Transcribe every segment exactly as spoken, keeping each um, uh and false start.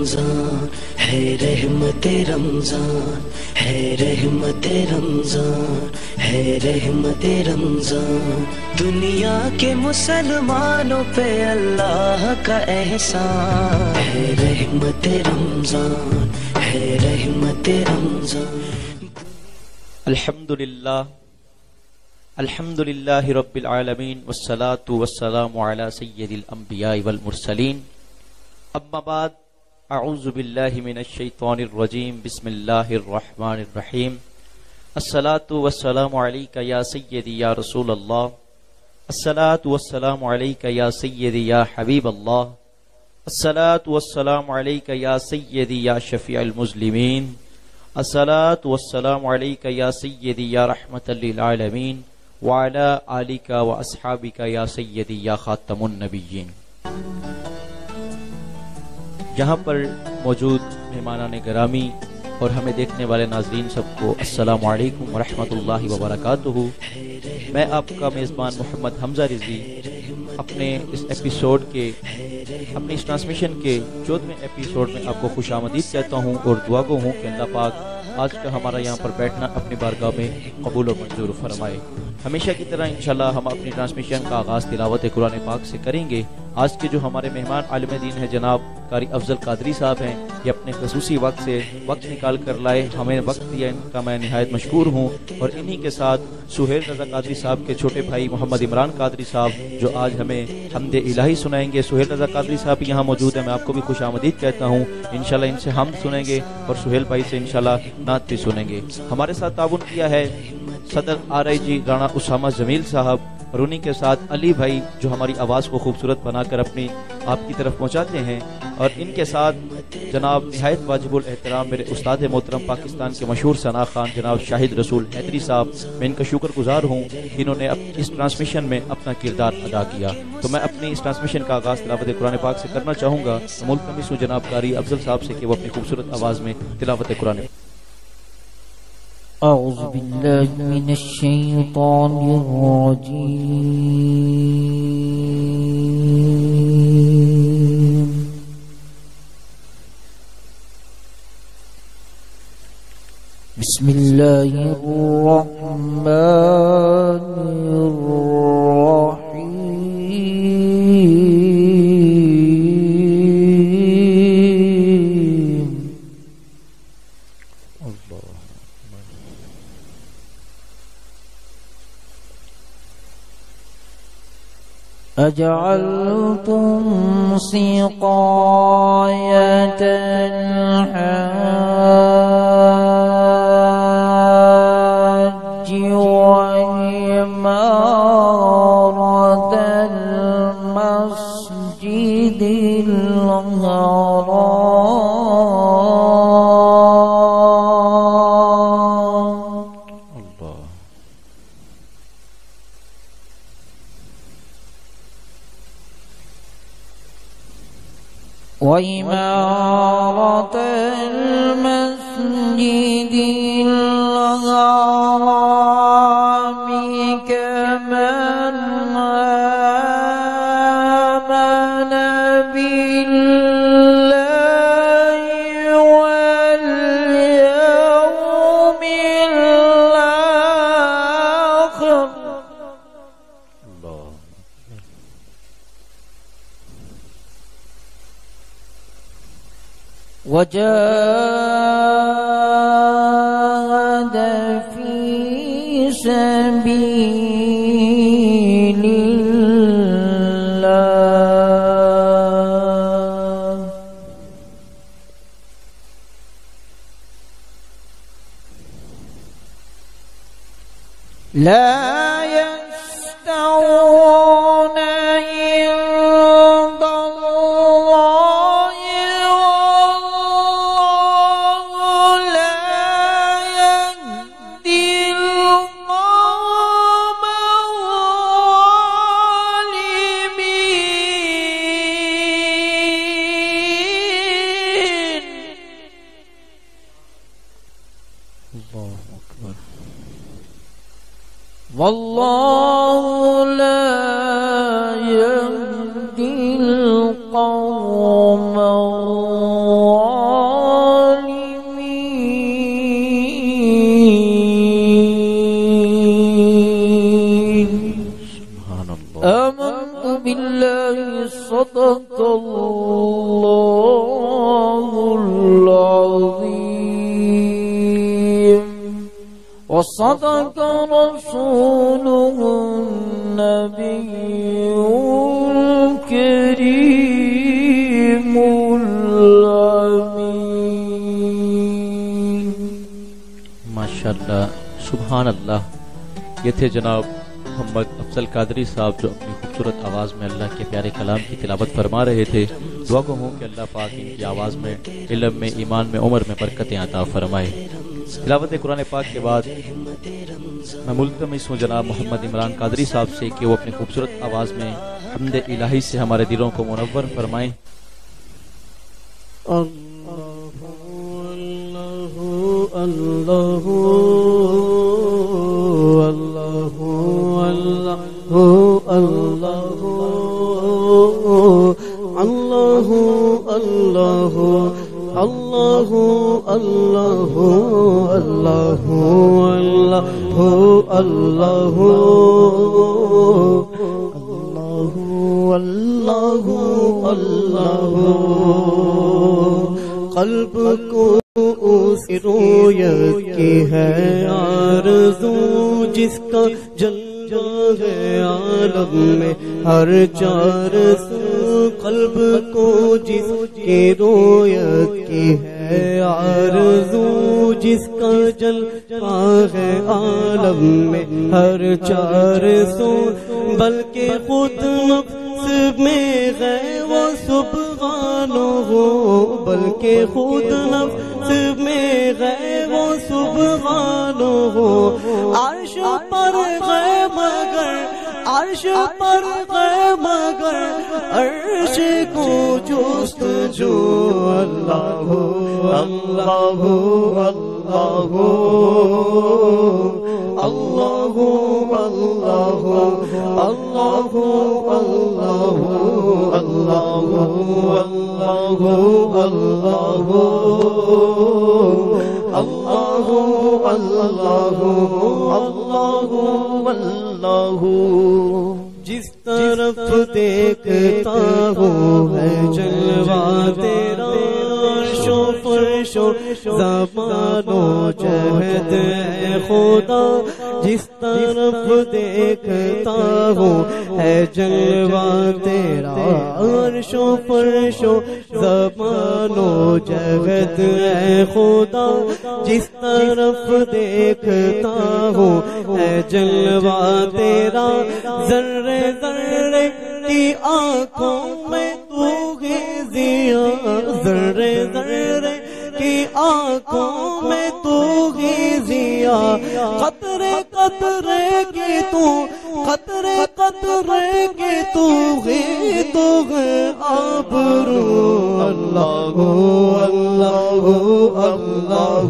رمضان ہے رحمت رمضان ہے رحمت رمضان ہے رحمت رمضان، دنیا کے مسلمانوں پہ اللہ کا احسان ہے رحمت رمضان ہے رحمت رمضان۔ الحمدللہ الحمدللہ رب العالمین والصلاة والسلام علی سید الانبیاء والمرسلین، اما بعد، اعوذ باللہ من الشیطان الرجیم، بسم اللہ الرحمن الرحیم۔ الصلاة والسلام علیک یا سیدی یا رسول اللہ، الصلاة والسلام علیک یا سیدی یا حبیب اللہ، الصلاة والسلام علیک یا سیدی یا شفیع المذنبین، الصلاة والسلام علیک یا سیدی یا رحمت للعالمین، وعلی آلک و اصحابک یا سیدی یا خاتم النبیین۔ یہاں پر موجود مہمانان گرامی اور ہمیں دیکھنے والے ناظرین سب کو السلام علیکم ورحمۃ اللہ وبرکاتہ۔ میں آپ کا میزبان محمد حمزہ رضوی اپنے اس ایپیسوڈ کے اپنی اس ٹرانسمیشن کے چودھویں ایپیسوڈ میں آپ کو خوش آمدید کہتا ہوں اور دعا گو ہوں کہ اللہ پاک آج کا ہمارا یہاں پر بیٹھنا اپنی بارگاہ میں قبول و منظور فرمائے۔ ہمیشہ کی طرح انشاءاللہ ہم اپنی ٹرانسمیشن کا آغاز تلاوت قرآن پاک سے کریں گے۔ آج کے جو ہمارے مہمان عالم دین ہیں جناب قاری افضل قادری صاحب ہیں، یہ اپنے خصوصی وقت سے وقت نکال کر لائے، ہمیں وقت دیا، ان کا میں نہایت مشکور ہوں۔ اور انہی کے ساتھ سہیل رضا قادری صاحب کے چھوٹے بھائی محمد عمران قادری صاحب جو آج ہمیں حمد الہی سنائیں گے۔ سہیل رضا قادری صاحب یہاں موجود ہیں، میں آپ کو بھی خوش آمدید کہتا ہوں۔ انشاءاللہ ان سے حمد سنیں گے اور سہیل بھائی سے انشاءاللہ نعت بھی سنیں گے۔ ہمارے ساتھ تعاون کیا ہے صدر R I G Rana Usama Jamil صاحب، اور انہی کے ساتھ علی بھائی جو ہماری آواز کو خوبصورت بنا کر اپنی آپ کی طرف پہنچاتے ہیں، اور ان کے ساتھ جناب نہایت واجب الاحترام میرے استاد محترم پاکستان کے مشہور ثنا خان جناب شاہد رسول حیدری صاحب، میں ان کا شکر گزار ہوں، انہوں نے اس ٹرانسمیشن میں اپنا کردار ادا کیا۔ تو میں اپنی اس ٹرانسمیشن کا آغاز تلاوت قرآن پاک سے کرنا چاہوں گا، ملتمس ہوں جناب قاری افضل صاحب سے کہ وہ اپنی خوبصورت آواز میں تلاوت قرآن پاک۔ اعوذ باللہ من الشیطان الرجیم، بسم اللہ الرحمن الرحیم۔ اجعلتم سقایة الحاج وعمارة المسجد الحرام وإمارة المسجد الحرام كمن آمن بالله واليوم الآخر وجاهد في سبيل الله لا يستوون عند الله والله لا يهدي القوم الظالمين۔ الله أكبر۔ والله لا يهدي القوم الظالمين۔ بالله صدق الله العظيم وصدق رسوله النبي الكريم الأمين. ماشاءاللہ، سبحان اللہ. یہ تھے جناب محمد افضل قادری صاحب جو اپنی خوبصورت آواز میں اللہ کے پیارے کلام کی تلاوت فرما رہے تھے. دعا کو ہوں کہ اللہ پاک ان کی آواز میں، علم میں، ایمان میں، عمر میں برکتیں عطا فرمائے. تلاوت قرآن پاک کے بعد میں ملتمس ہوں جناب محمد عمران قادری صاحب سے کہ وہ اپنی خوبصورت آواز میں حمد الہی سے ہمارے دلوں کو منور فرمائیں. اللہ اللہ اللہ اللہ اللہ اللہ اللہ اللہ اللہ اللہ اللہ قلب کو اس رویت کی ہے آرزو جس کا جلوہ ہے عالم میں ہر چار سو. قلب کو جس کی رویت کی ہے آرزو جس کا جلوہ ہے عالم میں ہر چار سو. بلکہ خود نفس میں ہے وہ سبحانہ ہو، بلکہ خود نفس میں ہے وہ سبحانہ ہو. عرش پر ہے مگر عرش پر ہے مگر عرش کو جست جو اللہ اللہ اللہ اللہ اللہ اللہ اللہ اللہ اللہ اللہ. جس طرف دیکھتا ہوں ہے جلوہ تیرا، عرش و فرش و زمان و جہد ہے خدا. جس طرف دیکھتا ہوں ہے جلوہ تیرا، عرش و فرش و زمان و جہد ہے خدا. جس طرف دیکھتا ہوں ہے جلوہ تیرا، ذرے ذرے کی آنکھوں میں تو ہی ضیا، ذرے ذرے کی آنکھوں میں تو ہی ضیا. قطرے قطرے کی تو قطرے قطرے کی تو ہی تو ہے آبرو. اللہ اللہ اللہ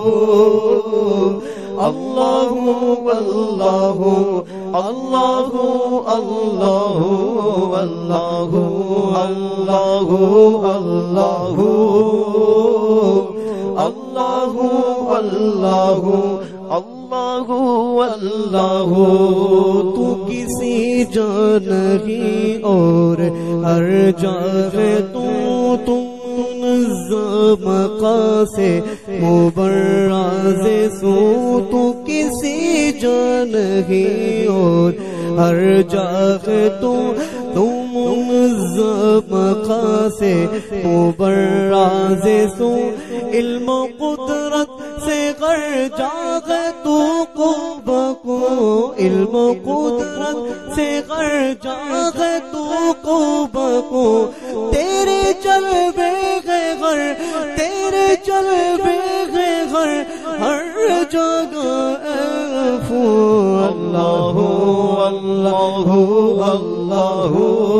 اللہ اللہ اللہ اللہ اللہ اللہ اللہ اللہ اللہ اللہ. تو کسی جا نہیں اور ہر جگہ تو تم مقاصد سے مبرز سو. تو کسی جا نہیں اور ہر جگہ تو تم مقاصد سے مبرز سو. علم و قدرت سے غر جاگے تو کو بکو، علم و قدرت سے غر جاگے تو کو بکو. تیرے جلوے گئے غر تیرے جلوے گئے غر ہر جگہ افو. اللہ اللہ اللہ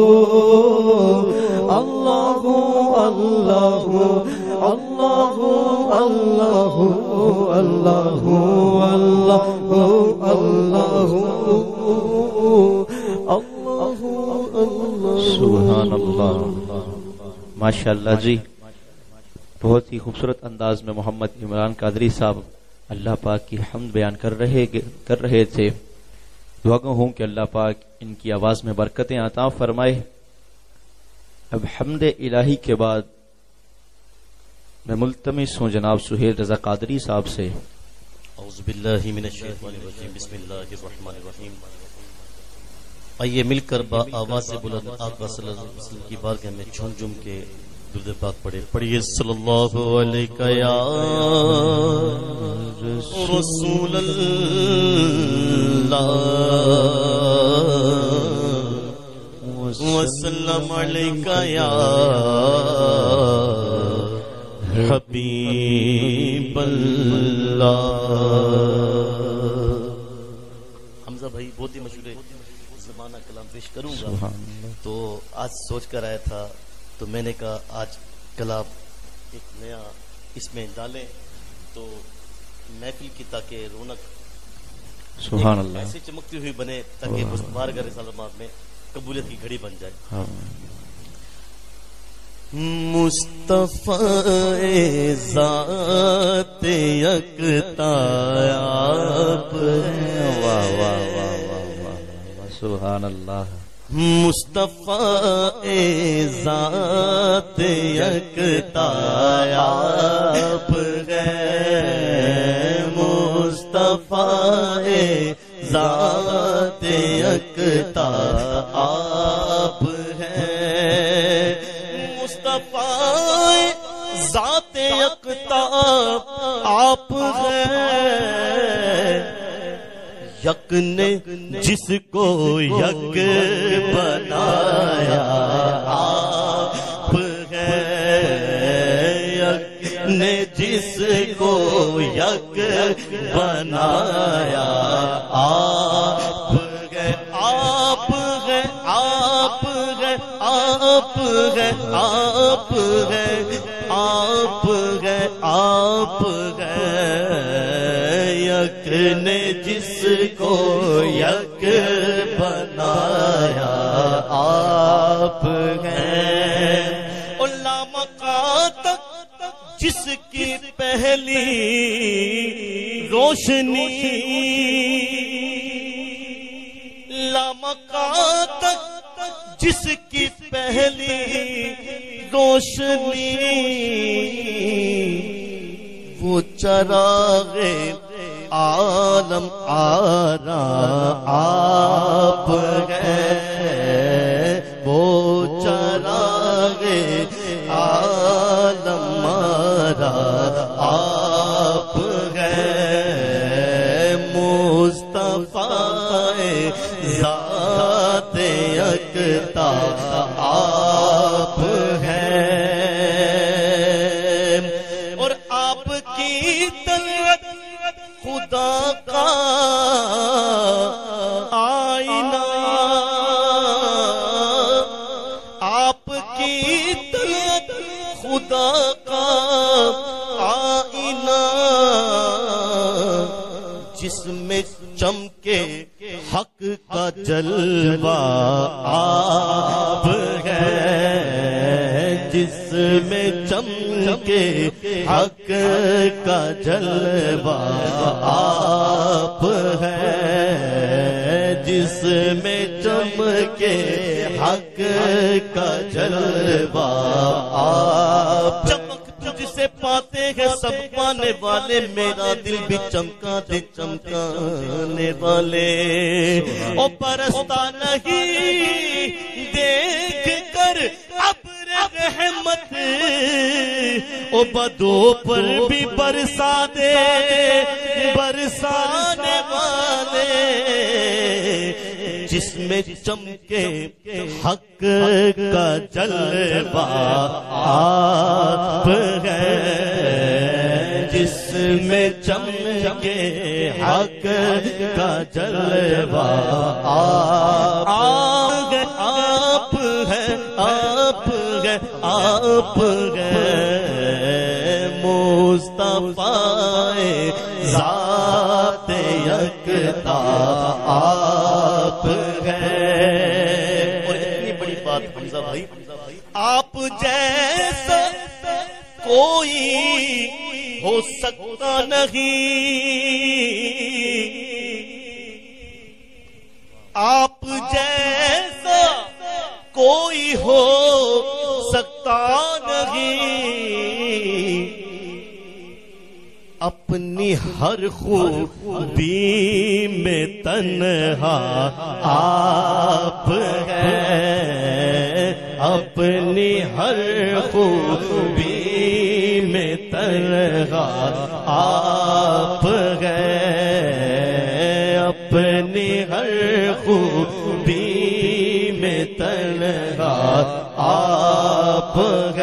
اللہ اللہ اللہ اللہ اللہ اللہ اللہ. سبحان اللہ. ماشاءاللہ جی، بہت ہی خوبصورت انداز میں محمد عمران قادری صاحب اللہ پاک کی حمد بیان کر رہے کر رہے تھے. دعا گو ہوں کہ اللہ پاک ان کی آواز میں برکتیں عطا فرمائے۔ اب حمد الہی کے بعد میں ملتمس ہوں جناب سہیل رضا قادری صاحب سے، اعوذ باللہ من الشیطان الرجیم، بسم اللہ الرحمن الرحیم۔ آئیے مل کر با آواز بلند آقا صلی اللہ علیہ وسلم کی بارگاہ میں جھوم جھوم کے درود پاک پڑھے۔ پڑھیے صلی اللہ علیہ یا رسول اللہ وسلم علیک یا حبیب اللہ۔ حمزہ بھائی بہت ہی مشہور ہے، زمانہ کلام پیش کروں گا، تو آج سوچ کر آیا تھا تو میں نے کہا آج کلام ایک نیا اس میں ڈالیں تو محفل کی تاکہ رونق سبحان اللہ ایسے چمکتی ہوئی بنے تاکہ بارگاہ رسالت میں قبولیت کی گھڑی بن جائے۔ مصطفی ذات یکتا آپ ہیں، واہ واہ واہ واہ سبحان اللہ۔ مصطفی ذات یکتا آپ ہیں، مصطفی ذات یکتا آپ ہیں، مصطفی ذات یکتا آپ ہیں، یک نے جس کو یک بنایا آپ ہیں، یک نے جس کو یک بنایا آپ ہیں، آپ ہیں آپ ہیں آپ ہیں آپ ہیں آپ ہیں آپ ہیں، یک نے جس کو یک بنایا آپ ہیں، علامہ تک جس کی پہلی روشنی، لامکان تک جس کی پہلی روشنی، وہ چراغ عالم آرا آپ ہیں، وہ چراغ عالم آرا آپ ہیں، مصطفی ذات یکتا آپ ہیں، اور آپ کی طلعت خدا کا آئینہ، آپ کی طلعت خدا کا آئینہ، جس میں چمکے حق کا جلوہ آپ ہیں، جس میں چمکے حق کا جلوہ آپ ہیں، جس میں چمکے حق کا جلوہ آپ، چمک تجھ سے پاتے ہیں سب پانے والے، میرا دل بھی چمکا دے چمکانے والے، او پرستہ نہیں دیکھ کر ابر رحمت، او بدو پر بھی برسا دے برسانے والے، جس میں چمکے حق کا جلوہ آپ ہیں، جس میں چمکے حق کا جلوہ آپ ہیں، آپ ہیں آپ ہیں آپ ہیں، مصطفی ذات یکتا آپ ہیں، اور اتنی بڑی بات حمزہ بھائی، آپ جیسا کوئی ہو سکتا نہیں، آپ جیسا کوئی ہو سکتا نہیں، اپنی ہر خوبی میں تنہا آپ ہیں، اپنی ہر خوبی میں تنہا آپ ہیں، اپنی ہر خوبی میں تنہا آپ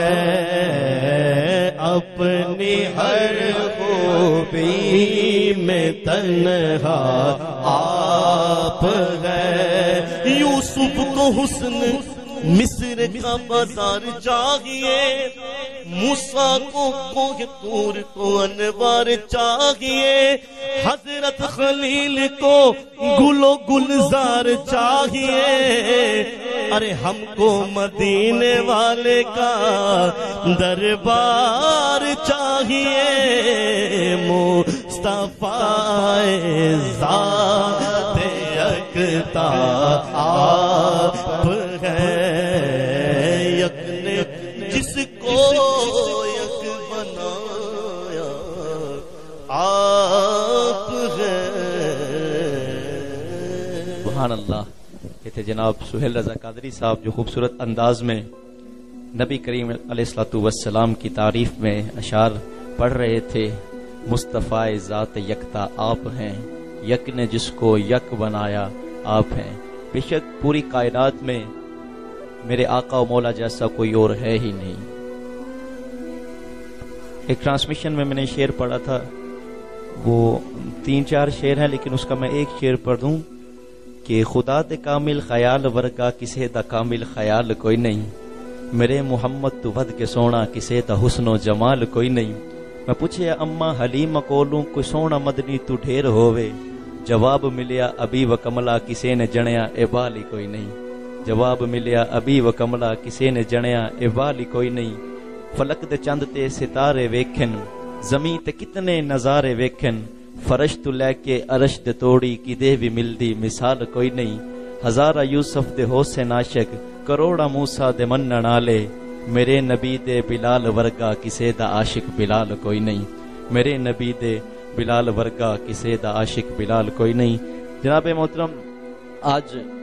ہیں، اپنی ہر خوبی میں تنہا آپ ہیں۔ یوسف کو حسن مصر کا بازار چاہیے، موسیٰ کو کوہ طور کو انوار چاہیے، حضرت خلیل کو گل و گلزار چاہیے، ارے ہم کو مدینے والے کا دربار چاہیے، مصطفیٰ ذات یکتا آپ ہیں، یک نے جس کو یک بنایا آپ ہیں۔ سبحان اللہ۔ یہ تھے جناب سہیل رضا قادری صاحب، جو خوبصورت انداز میں نبی کریم علیہ الصلوۃ والسلام کی تعریف میں اشعار پڑھ رہے تھے۔ مصطفیٰ ذات یکتا آپ ہیں، یک نے جس کو یک بنایا آپ ہیں۔ بے شک پوری کائنات میں میرے آقا و مولا جیسا کوئی اور ہے ہی نہیں۔ ایک ٹرانسمیشن میں میں نے شعر پڑھا تھا، وہ تین چار شعر ہیں، لیکن اس کا میں ایک شعر پڑھ دوں کہ خدا دے کامل خیال ورگا کسے دا کامل خیال کوئی نہیں، میرے محمد تو ود کے سونا کسے دا حسن و جمال کوئی نہیں۔ میں پوچھے اما حلیم کولوں کوئی سونا مدنی تو ڈھیر ہووے، جواب ملیا ابھی و کملا کسے نے جنیا اے بالی کوئی نہیں، جواب ملیا ابھی و کملا کسے نے جنیا اے بالی کوئی نہیں۔ فلک دے چند تے ستارے ویکھن، زمین تے کتنے نظارے ویکھن، فرش تو لے کے عرش دے توڑی کدے بھی ملدی مثال کوئی نہیں۔ ہزارہ یوسف دے حسن عاشق، کروڑا موسیٰ دے منن والے، میرے نبی دے بلال ورگا کسے دا عاشق بلال کوئی نہیں، میرے نبی دے بلال ورگا کسے دا عاشق بلال کوئی نہیں۔ جناب محترم، آج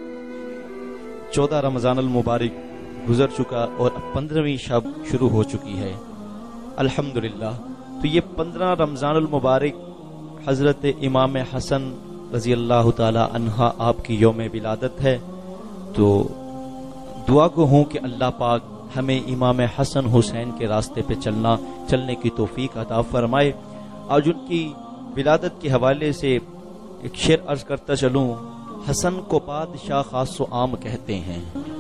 چودہ رمضان المبارک گزر چکا اور اب پندرہویں شب شروع ہو چکی ہے الحمدللہ۔ تو یہ پندرہ رمضان المبارک حضرت امام حسن رضی اللہ تعالی عنہ آپ کی یوم ولادت ہے، تو دعا کو ہوں کہ اللہ پاک ہمیں امام حسن حسین کے راستے پہ چلنا چلنے کی توفیق عطا فرمائے۔ آج ان کی ولادت کے حوالے سے ایک شعر عرض کرتا چلوں۔ حسن کو بادشاہ خاص و عام کہتے ہیں،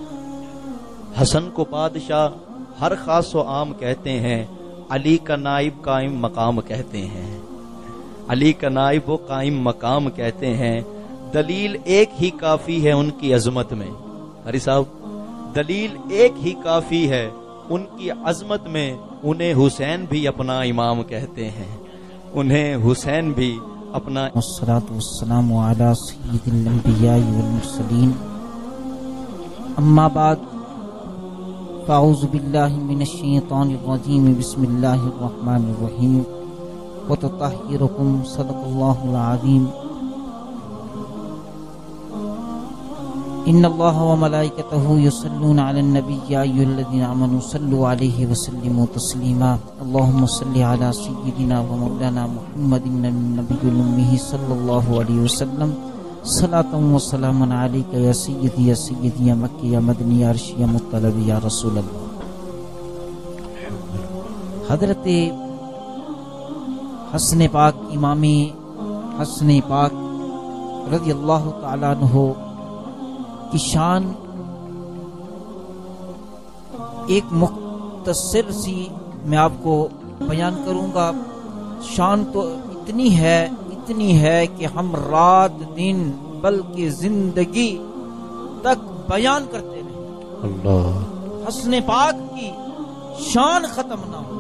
حسن کو بادشاہ ہر خاص و عام کہتے ہیں، علی کا نائب قائم مقام کہتے ہیں، علی کا نائب و قائم مقام کہتے ہیں، دلیل ایک ہی کافی ہے ان کی عظمت میں۔ ہری صاحب، دلیل ایک ہی کافی ہے ان کی عظمت میں، انہیں حسین بھی اپنا امام کہتے ہیں، انہیں حسین بھی اپنا۔ والصلاة والسلام علی سید الانبیاء والمرسلین، اما بعد، فاعوذ باللہ من الشیطان الرجیم، بسم اللہ الرحمن الرحیم، وتطہرکم، صدق اللہ العظیم۔ ان اللہ وملائکتہ یصلون علی النبی یا ایھا الذین آمنوا صلوا علیہ وسلموا تسلیما، اللہم صل علی سیدنا ومولانا محمد النبی الامی صلی اللہ علیہ وسلم، صلاۃ و سلام علیک یا سیدی یا سیدی یا مکی یا مدنی یا عرشی یا مطلب یا رسول اللہ۔ حضرت حسن پاک، امام حسن پاک رضی اللہ تعالیٰ عنہ کی شان ایک مختصر سی میں آپ کو بیان کروں گا۔ شان تو اتنی ہے اتنی ہے کہ ہم رات دن بلکہ زندگی تک بیان کرتے رہیں، اللہ حسن پاک کی شان ختم نہ ہو۔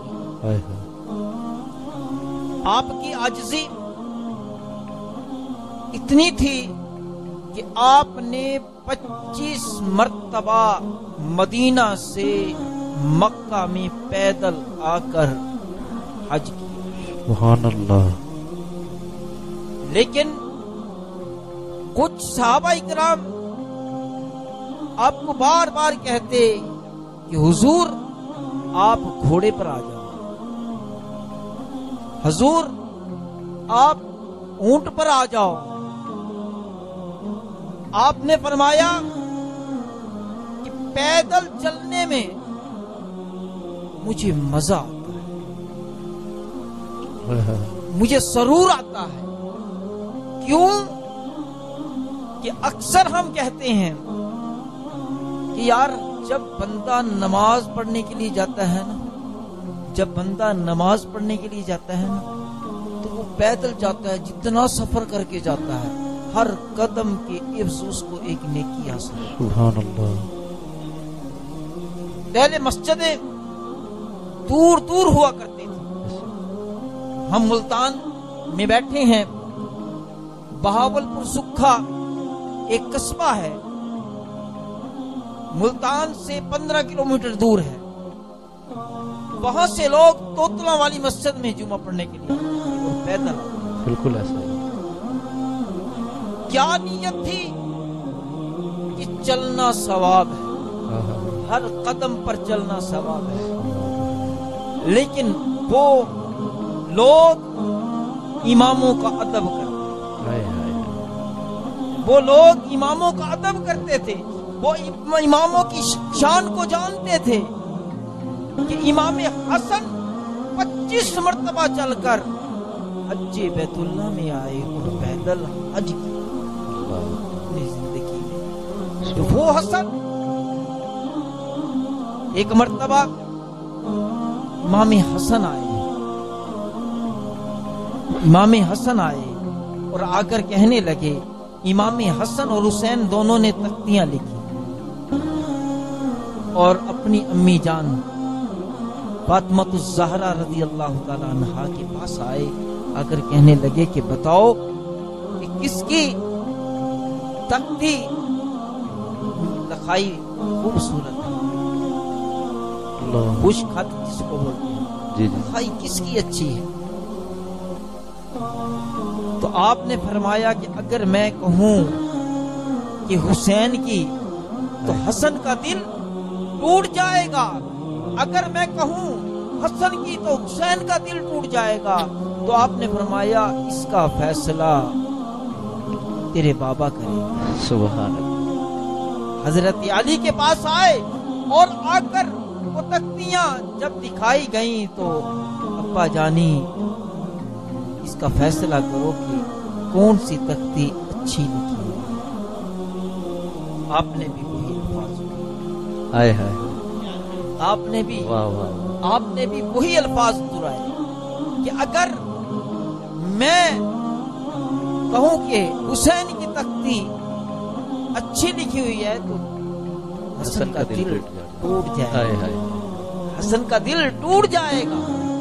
آپ کی عاجزی اتنی تھی کہ آپ نے پچیس مرتبہ مدینہ سے مکہ میں پیدل آ کر حج کیا. سبحان اللہ. لیکن کچھ صحابہ اکرام آپ کو بار بار کہتے کہ حضور آپ گھوڑے پر آ جاؤ، حضور آپ اونٹ پر آ جاؤ. آپ نے فرمایا کہ پیدل چلنے میں مجھے مزہ آتا ہے، مجھے سرور آتا ہے. کیوں کہ اکثر ہم کہتے ہیں کہ یار جب بندہ نماز پڑھنے کے لیے جاتا ہے نا جب بندہ نماز پڑھنے کے لیے جاتا ہے نا تو وہ پیدل جاتا ہے، جتنا سفر کر کے جاتا ہے ہر قدم کے عوض اس کو ایک نیکی حاصل ہے. سبحان اللہ. پہلے مسجدیں دور دور ہوا کرتے تھے. ہم ملتان میں بیٹھے ہیں، بہاول پور سکھا ایک قصبہ ہے، ملتان سے پندرہ کلومیٹر دور ہے. وہاں سے لوگ توتلا والی مسجد میں جمعہ پڑھنے کے لیے پیدل. بالکل ایسا ہے. کیا نیت تھی کہ چلنا ثواب ہے، ہر قدم پر چلنا ثواب ہے. لیکن وہ لوگ اماموں کا ادب کرتے وہ لوگ اماموں کا ادب کرتے تھے، وہ اماموں کی شان کو جانتے تھے کہ امام حسن پچیس مرتبہ چل کر حج بیت اللہ میں آئے اور پیدل حج کیا اپنی زندگی میں. وہ حسن ایک مرتبہ امام حسن آئے امام حسن آئے اور آ کر کہنے لگے، امام حسن اور حسین دونوں نے تختیاں لکھی اور اپنی امی جان فاطمۃ الزہرا رضی اللہ تعالی عنہا کے پاس آئے. آ کر کہنے لگے کہ بتاؤ کہ کس کی تختی لکھائی خوبصورت ہے، خوش خط جس کو بولتے ہیں، لکھائی کس کی اچھی ہے. تو آپ نے فرمایا کہ اگر میں کہوں کہ حسین کی تو حسن کا دل ٹوٹ جائے گا، اگر میں کہوں حسن کی تو حسین کا دل ٹوٹ جائے گا. تو آپ نے فرمایا اس کا فیصلہ تیرے بابا کرے گا. سبحان اللہ. حضرت علی کے پاس آئے اور آ کر وہ تختیاں جب دکھائی گئیں تو ابا جانی اس کا فیصلہ کرو کہ کون سی تختی اچھی لکھی ہے. آپ نے بھی وہی الفاظ ہائے ہائے آپ نے بھی واہ واہ آپ نے بھی وہی الفاظ دہرائے کہ اگر میں کہوں کہ حسین کی تختی اچھی لکھی ہوئی ہے تو حسن کا دل ٹوٹ جائے گا، حسن کا دل ٹوٹ جائے گا.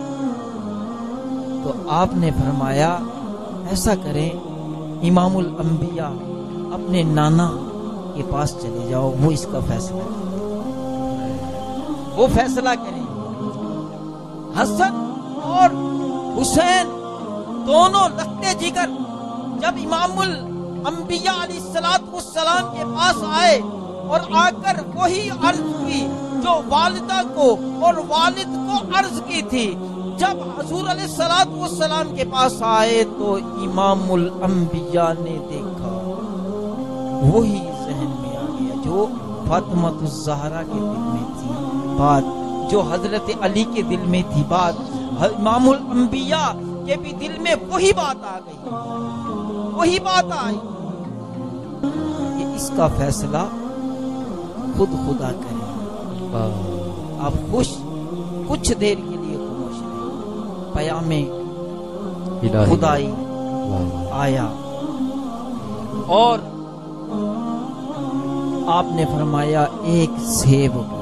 تو آپ نے فرمایا ایسا کریں، امام الانبیاء اپنے نانا کے پاس چلے جاؤ، وہ اس کا فیصلہ کریں، وہ فیصلہ کریں. حسن اور حسین دونوں لختے جگر جب امام الانبیاء علیہ الصلوۃ والسلام کے پاس آئے اور آ کر وہی عرض کی جو والدہ کو اور والد کو عرض کی تھی، جب حضور علیہ الصلوۃ والسلام کے پاس آئے تو امام الانبیاء نے دیکھا، وہی ذہن میں آ گیا جو فاطمۃ الزہرا کے دل میں تھی بات، جو حضرت علی کے دل میں تھی بات، امام الانبیاء کے بھی دل میں وہی بات آ گئی، وہی بات آئی کہ اس کا فیصلہ خود خدا کرے. آپ خوش کچھ دیر کے لیے خاموش رہے. پیام خدائی آیا اور آپ نے فرمایا ایک سیب کو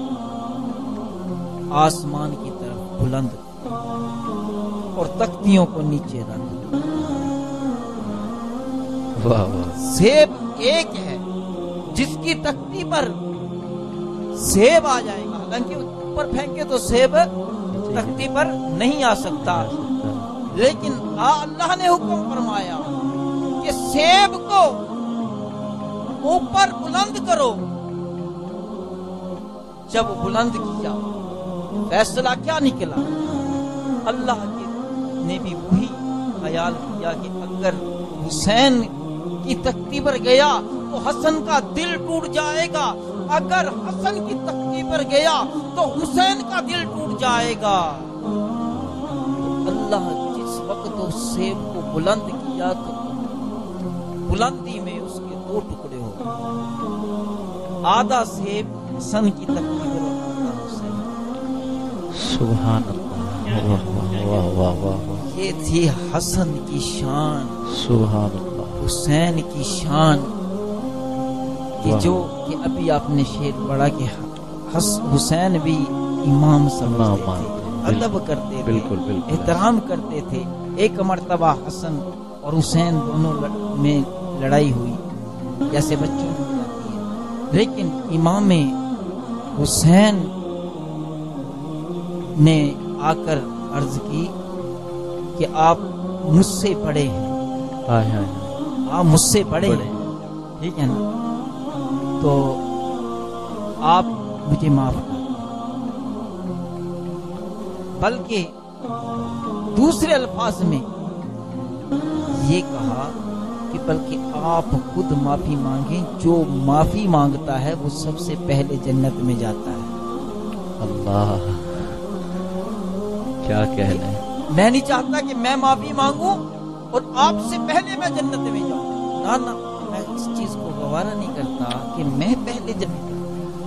آسمان کی طرف بلند اور تختیوں کو نیچے رکھ. سیب ایک ہے جس کی تختی پر سیب آ جائے گا، حالانکہ اوپر پھینکے تو سیب تختی پر نہیں آ سکتا، لیکن اللہ نے حکم فرمایا کہ سیب کو اوپر بلند کرو۔ جب بلند کیا فیصلہ کیا نکلا؟ اللہ نے بھی وہی خیال کیا کہ اگر حسین کی تختی پر گیا تو حسن کا دل ٹوٹ جائے گا، اگر حسن کی تختی پر گیا تو حسین کا دل ٹوٹ جائے گا۔ اللہ جس وقت اس سیب کو بلند کیا تو بلندی میں اس کے دو ٹکڑے ہو گئے، آدھا سیب حسن کی تختی پر اور آدھا حسین۔ سبحان اللہ، واہ واہ واہ، یہ تھی حسن کی شان، سبحان اللہ، حسین کی شان، کہ جو کہ ابھی آپ نے شعر پڑھا کہ حسین بھی امام سمجھتے تھے، ادب کرتے تھے، بالکل بالکل احترام کرتے تھے۔ ایک مرتبہ حسن اور حسین دونوں میں لڑائی ہوئی جیسے بچوں میں ہو جاتی ہے، لیکن امام حسین نے آ کر عرض کی کہ آپ مجھ سے بڑے ہیں، آپ مجھ سے بڑے ہیں، ٹھیک ہے نا، تو آپ مجھے معاف کر دیں۔ بلکہ دوسرے الفاظ میں یہ کہا کہ بلکہ آپ خود معافی مانگیں، جو معافی مانگتا ہے وہ سب سے پہلے جنت میں جاتا ہے۔ اللہ کیا کہنا ہے، میں نہیں چاہتا کہ میں معافی مانگوں اور آپ سے پہلے میں جنت میں جاؤں، نہ نہ، میں اس چیز کو گوارا نہیں کرتا کہ میں پہلے جنت میں۔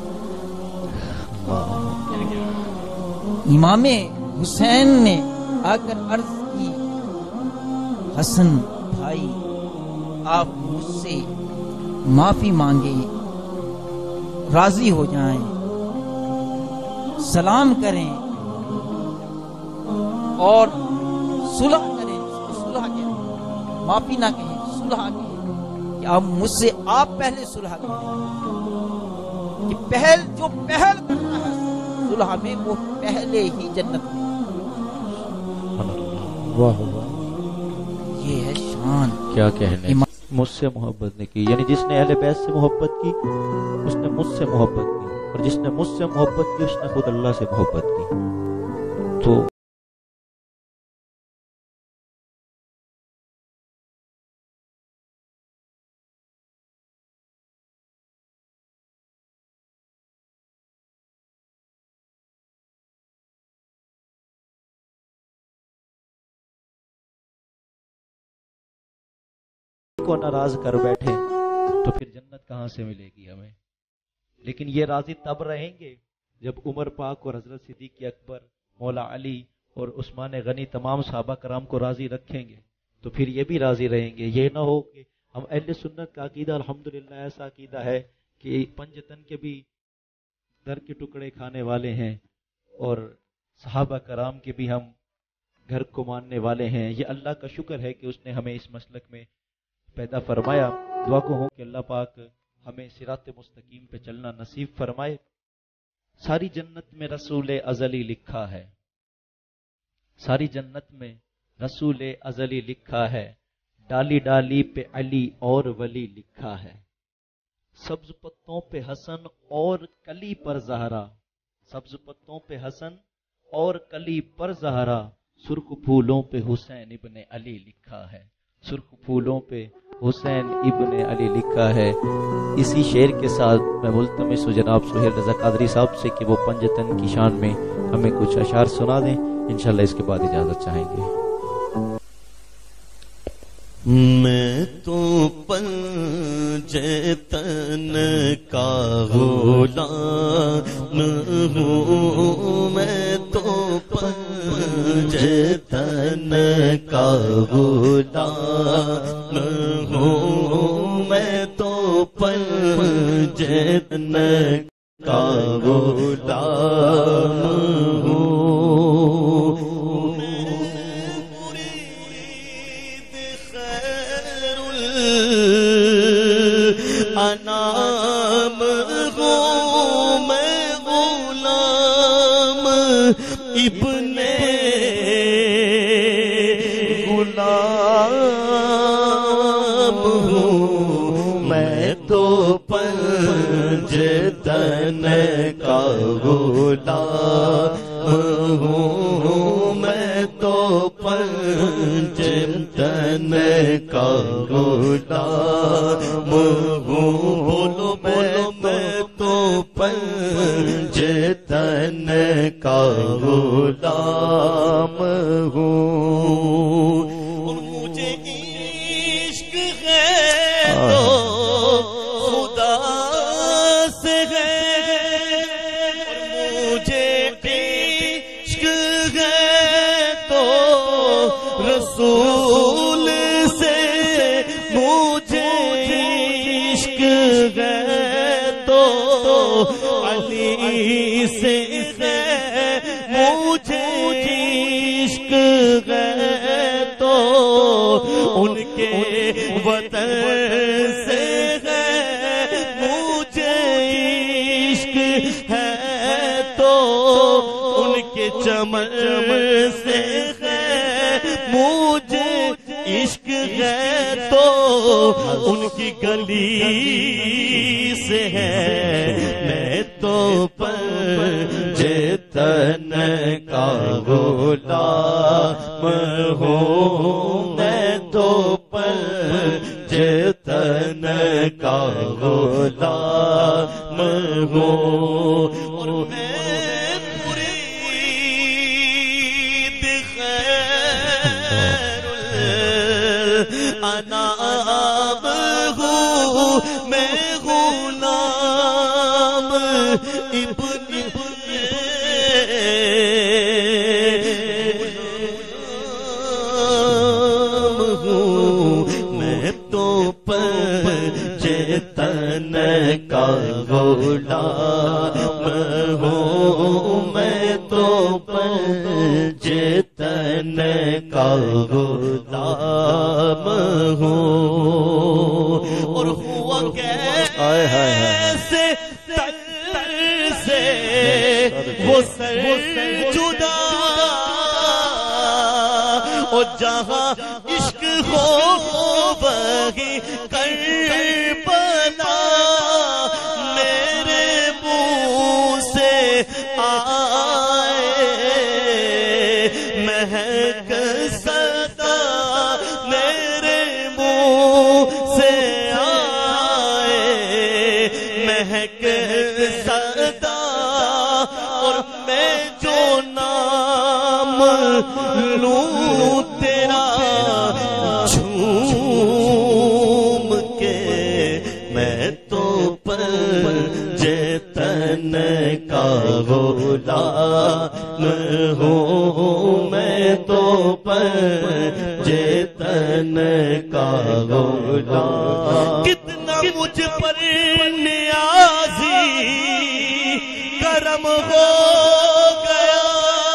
امام حسین نے آ کر عرض کی، حسن بھائی آپ مجھ سے معافی مانگیں، راضی ہو جائیں، سلام کریں اور صلح کریں، اس کو صلح کہیں، معافی نہ کہیں، صلح کہیں، کہ آپ مجھ سے آپ پہلے صلح کریں، کہ پہل جو پہل کرتا ہے صلح میں وہ پہلے ہی جنت میں۔ واہ واہ، یہ ہے شان، کیا کہنے، مجھ سے محبت نے کی، یعنی جس نے اہل بیت سے محبت کی اس نے مجھ سے محبت کی، اور جس نے مجھ سے محبت کی اس نے خود اللہ سے محبت کی۔ تو کو ناراض کر بیٹھے تو پھر جنت کہاں سے ملے گی ہمیں؟ لیکن یہ راضی تب رہیں گے جب عمر پاک اور حضرت صدیق اکبر، مولا علی اور عثمان غنی تمام صحابہ کرام کو راضی رکھیں گے تو پھر یہ بھی راضی رہیں گے۔ یہ نہ ہو کہ ہم اہل سنت کا عقیدہ الحمدللہ ایسا عقیدہ ہے کہ پنجتن کے بھی در کے ٹکڑے کھانے والے ہیں اور صحابہ کرام کے بھی ہم گھر کو ماننے والے ہیں۔ یہ اللہ کا شکر ہے کہ اس نے ہمیں اس مسلک میں پیدا فرمایا۔ دعا کو ہوں کہ اللہ پاک ہمیں صراط مستقیم پہ چلنا نصیب فرمائے۔ ساری جنت میں رسول ازلی لکھا ہے، ساری جنت میں رسول ازلی لکھا ہے، ڈالی ڈالی پہ علی اور ولی لکھا ہے، سبز پتوں پہ حسن اور کلی پر زہرا، سبز پتوں پہ حسن اور کلی پر زہرا، سرخ پھولوں پہ حسین ابن علی لکھا ہے، سرخ پھولوں پہ حسین ابن علی لکھا ہے۔ اسی شعر کے ساتھ میں ملتمس ہوں جناب سہیل رضا قادری صاحب سے کہ وہ پنجتن کی شان میں ہمیں کچھ اشعار سنا دیں، انشاءاللہ اس کے بعد اجازت چاہیں گے۔ میں تو پنجتن کا غلام ہوں، میں تو پنجتن کا غلام ہوں، میں تو پنجتن کا غلام ہوں۔ ابن غلام ہوں میں تو پنجتن کا غلام ہوں میں تو پنجتن کا غلام ہوں بولو بولو میں تو پنجتن کا غلام ہوں اور مجھے عشق ہے تو خدا سے ہے مجھے عشق ہے تو رسول سے مجھے عشق ہے تو علی سے ہے مجھے عشق ہے تو ان کے وطن سے ہے مجھے عشق ہے تو ان کے چمن سے ہے مجھے عشق ہے تو ان کی گلی سے ہے میں تو پنجتن کا غلام ہوں میں تو پنجتن کا غلام ہوں اور میں مرید خیر الانام ہوں میں غلام ابن پنجتن کا غلام ہوں میں تو پنجتن کا غلام ہوں اور ہوا کیسے تر سے وہ سر جدا اور جہاں عشق ہو وہی کربلا میرے منہ سے آئے مہک صدا میرے منہ سے آئے مہک صدا اور میں جو نام لوں تیرا جھوم کے میں تو پنجتن کا غلام ہوں میں تو پنجتن کا غلام کتنا مجھ پر نیازی کرم ہو گیا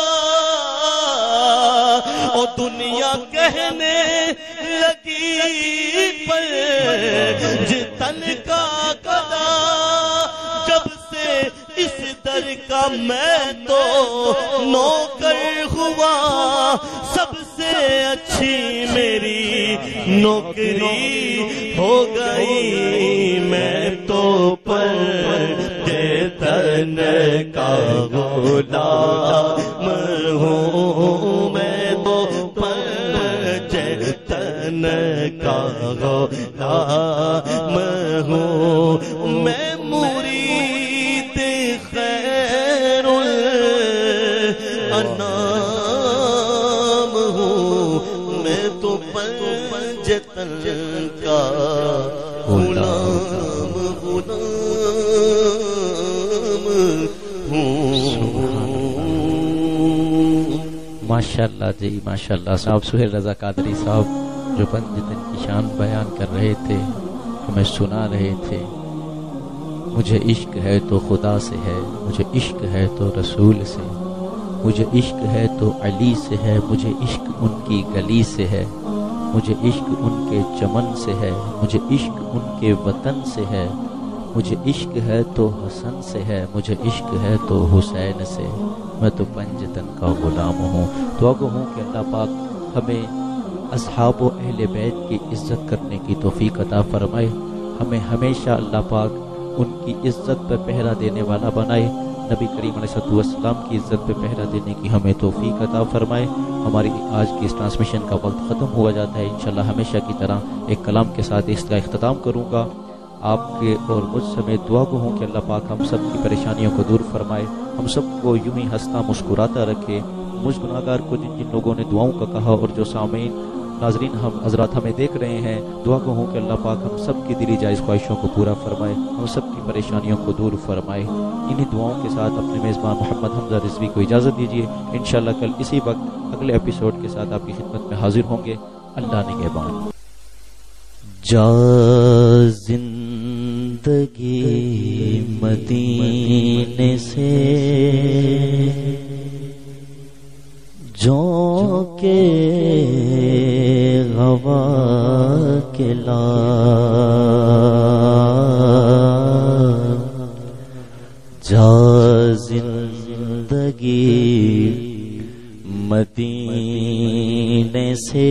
اور دنیا کہنے لگی پنجتن کا گدا جب سے اس در کا میں تو نوکر ہوا سب سے اچھی میری نوکری ہو گئی میں تو پنجتن کا غلام ہوں میں تو پنجتن کا غلام ہوں میں مرید خیر الانام ہوں میں تو پنجتن کا غلام غلام ہوں ماشاءاللہ جی ماشاءاللہ صاحب سہیل رضا قادری صاحب جو پنجتن کی شان بیان کر رہے تھے ہمیں سنا رہے تھے مجھے عشق ہے تو خدا سے ہے مجھے عشق ہے تو رسول سے مجھے عشق ہے تو علی سے ہے مجھے عشق ان کی گلی سے ہے مجھے عشق ان کے چمن سے ہے مجھے عشق ان کے وطن سے ہے مجھے عشق ہے تو حسن سے ہے، مجھے عشق ہے تو حسین سے، میں تو پنجتن کا غلام ہوں۔ دعا گو ہوں کہ اللہ پاک ہمیں اصحاب و اہل بیت کی عزت کرنے کی توفیق عطا فرمائے، ہمیں ہمیشہ اللہ پاک ان کی عزت پہ پہرا دینے والا بنائے، نبی کریم علیہ السلام کی عزت پہ پہرا دینے کی ہمیں توفیق عطا فرمائے۔ ہماری آج کی اس ٹرانسمیشن کا وقت ختم ہوا جاتا ہے، انشاءاللہ ہمیشہ کی طرح ایک کلام کے ساتھ اس کا اختتام کروں گا۔ آپ کے اور مجھ سمیت دعا گو ہوں کہ اللہ پاک ہم سب کی پریشانیوں کو دور فرمائے، ہم سب کو یوں ہی ہنستا مسکراتا رکھے۔ مجھ گناہگار کو جن جن لوگوں نے دعاؤں کا کہا اور جو سامعین ناظرین ہم حضرات ہمیں دیکھ رہے ہیں، دعا گو ہوں کہ اللہ پاک ہم سب کی دلی جائز خواہشوں کو پورا فرمائے، ہم سب کی پریشانیوں کو دور فرمائے۔ انہی دعاؤں کے ساتھ اپنے میزبان محمد حمزہ رضوی کو اجازت دیجیے، انشاءاللہ کل اسی وقت اگلے ایپیسوڈ کے ساتھ آپ کی خدمت میں حاضر ہوں گے۔ اللہ نگہبان۔ جا زندگی مدینے سے جو کے ہوا کے لا، جا زندگی مدینے سے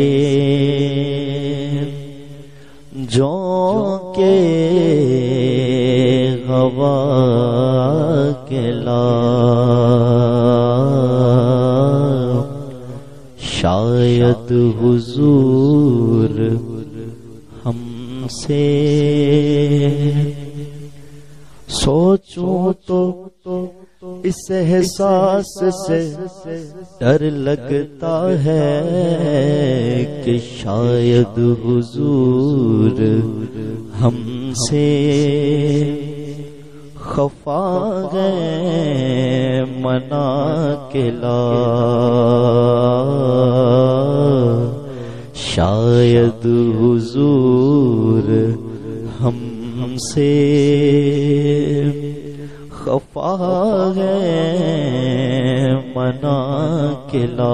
جو کے ہوا کے لا، شاید حضور ہم سے سوچوں تو اس احساس سے ڈر لگتا ہے کہ شاید حضور ہم سے خفا ہے منا کے لا، شاید حضور ہم سے خفا ہے منا کے لا،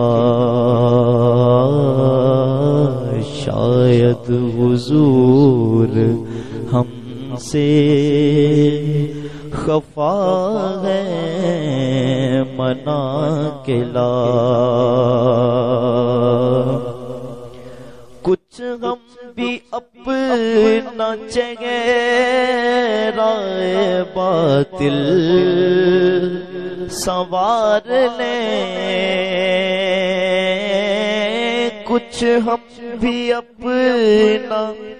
شاید حضور ہم سے خفا ہے منا کے لا، کچھ غم بھی اپنا چہرہ باطل سنوار لیں، کچھ ہم بھی اپنا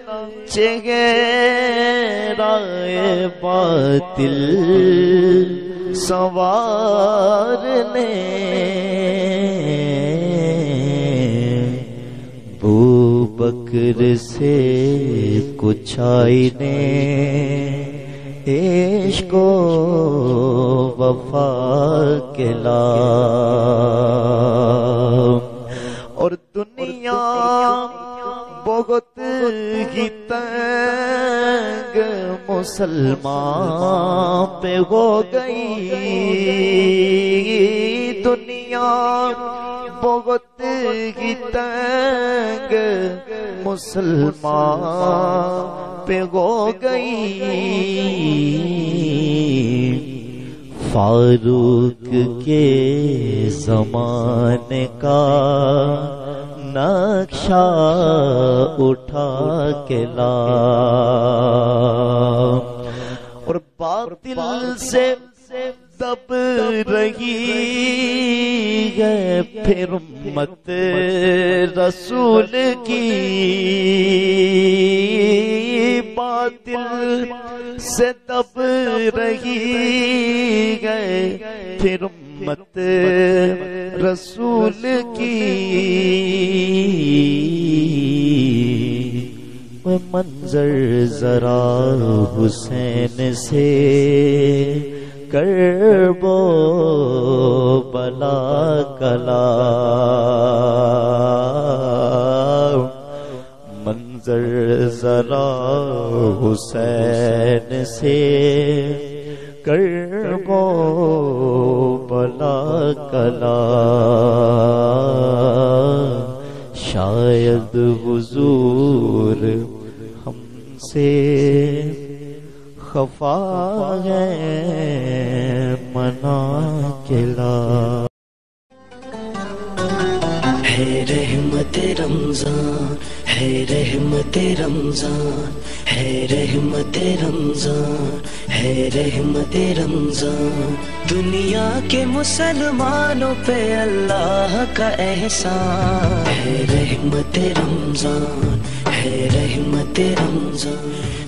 چہرہ باطل سنوار لیں، ابو بکر سے کچھ آئینے عشق و وفا کے لا، اور دنیا بہت ہی تنگ مسلمان پہ ہو گئی، دنیا بہت ہی تنگ مسلمان پہ ہو گئی، فاروق کے زمانے کا نقشہ اٹھا کے لا، اور باطل سے دب رہی ہے پھر امت رسول کی، باطل سے دب رہی ہے پھر امت رسول کی، وہ منظر ذرا حسین سے کرب و بلا کلا، منظر ذرا حسین سے کرب و بلا کلا، شاید حضور ہم سے خفا ہے منا کے لا ہے رحمت رمضان ہے رحمت رمضان ہے رحمت رمضان ہے رحمت رمضان دنیا کے مسلمانوں پہ اللہ کا احسان ہے رحمت رمضان ہے رحمت رمضان